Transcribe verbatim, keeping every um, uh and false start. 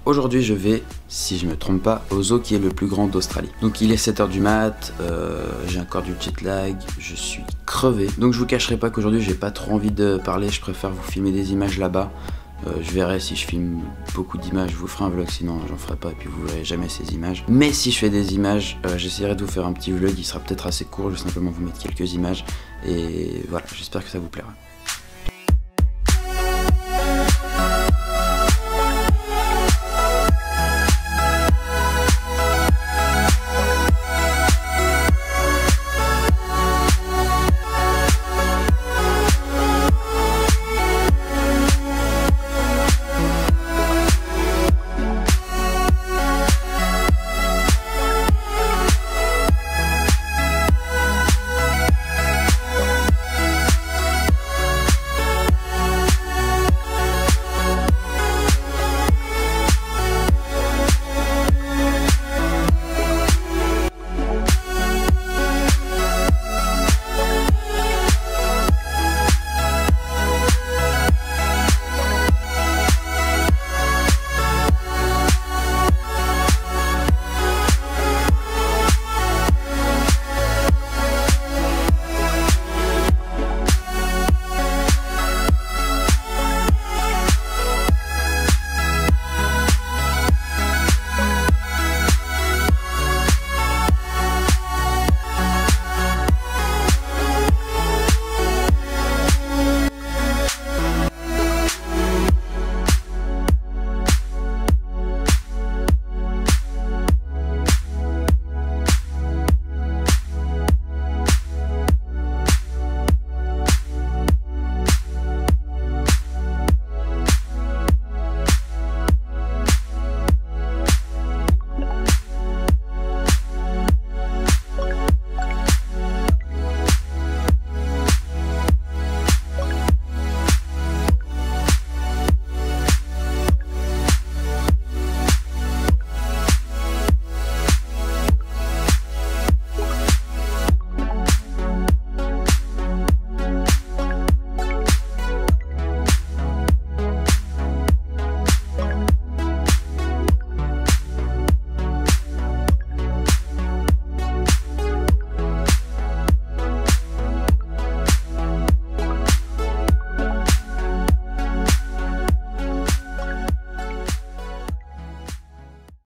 Aujourd'hui je vais, si je me trompe pas, au zoo qui est le plus grand d'Australie. Donc il est sept heures du mat, euh, j'ai encore du jet lag, je suis crevé. Donc je vous cacherai pas qu'aujourd'hui j'ai pas trop envie de parler, je préfère vous filmer des images là-bas. Euh, je verrai si je filme beaucoup d'images, je vous ferai un vlog, sinon j'en ferai pas et puis vous verrez jamais ces images. Mais si je fais des images, euh, j'essaierai de vous faire un petit vlog, il sera peut-être assez court, je vais simplement vous mettre quelques images et voilà, j'espère que ça vous plaira.